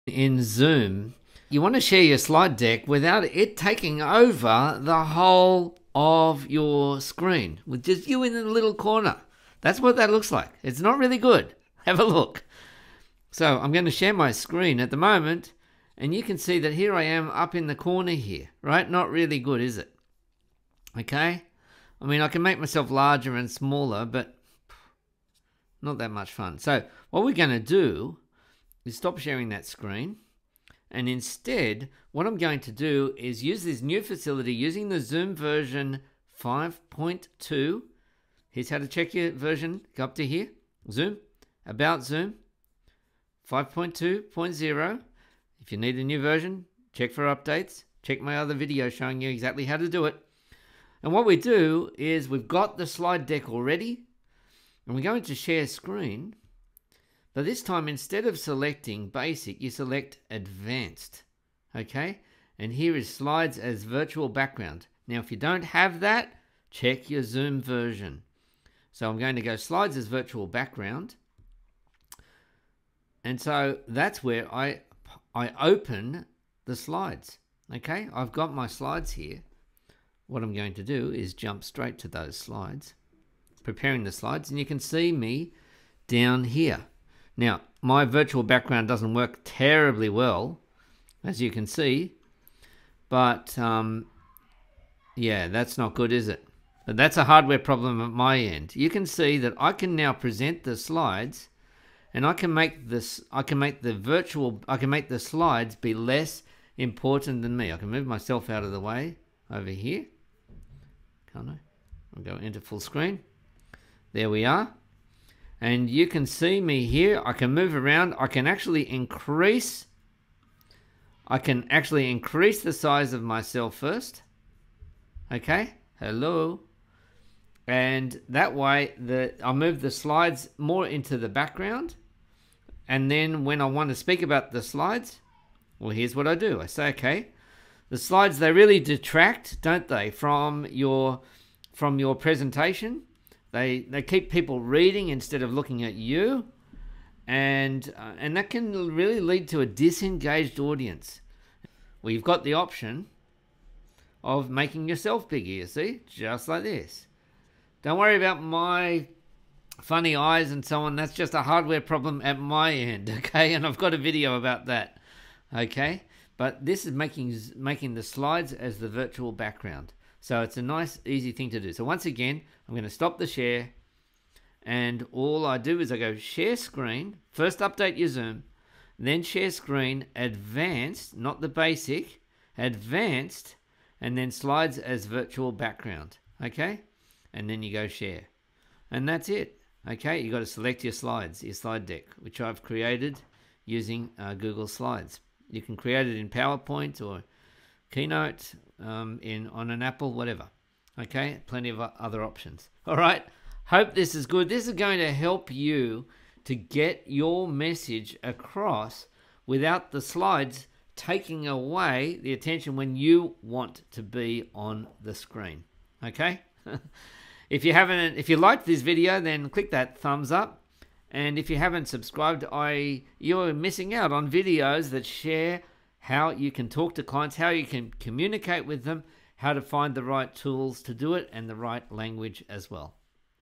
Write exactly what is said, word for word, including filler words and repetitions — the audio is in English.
In Zoom, you want to share your slide deck without it taking over the whole of your screen with just you in the little corner. That's what that looks like. It's not really good. Have a look. So I'm going to share my screen at the moment, and you can see that here I am up in the corner here, right? Not really good, is it? Okay. I mean, I can make myself larger and smaller, but not that much fun. So what we're going to do is stop sharing that screen, and instead what I'm going to do is use this new facility using the Zoom version five point two. Here's how to check your version. Go up to here, Zoom, About Zoom, five point two point zero. If you need a new version, check for updates. Check my other video showing you exactly how to do it. And what we do is we've got the slide deck already, and we're going to share screen. But this time, instead of selecting basic, you select advanced. Okay? And here is slides as virtual background. Now, if you don't have that, check your Zoom version. So I'm going to go slides as virtual background. And so that's where I, I open the slides. Okay? I've got my slides here. What I'm going to do is jump straight to those slides, preparing the slides, and you can see me down here. Now, my virtual background doesn't work terribly well, as you can see, but um, yeah, that's not good, is it? But that's a hardware problem at my end. You can see that I can now present the slides, and I can make this, I can make the virtual, I can make the slides be less important than me. I can move myself out of the way over here. Can't I? I'll go into full screen. There we are. And you can see me here. I can move around. I can actually increase. I can actually increase the size of myself first. Okay. Hello. And that way, the I'll move the slides more into the background. And then when I want to speak about the slides, well, here's what I do. I say, okay, the slides, they really detract, don't they, from your from your presentation. They they keep people reading instead of looking at you, and uh, and that can really lead to a disengaged audience. Well, you've got the option of making yourself bigger, you see, just like this. Don't worry about my funny eyes and so on. That's just a hardware problem at my end, okay? And I've got a video about that, okay? But this is making making the slides as the virtual background. So it's a nice, easy thing to do. So once again, I'm going to stop the share. And all I do is I go share screen. First update your Zoom. Then share screen, advanced, not the basic, advanced, and then slides as virtual background. Okay? And then you go share. And that's it. Okay? You've got to select your slides, your slide deck, which I've created using uh, Google Slides. You can create it in PowerPoint or Keynote, um, in on an Apple, whatever. Okay, plenty of other options. All right, hope this is good. This is going to help you to get your message across without the slides taking away the attention when you want to be on the screen. Okay, if you haven't, if you liked this video, then click that thumbs up. And if you haven't subscribed, I you're missing out on videos that share how you can talk to clients, how you can communicate with them, how to find the right tools to do it, and the right language as well.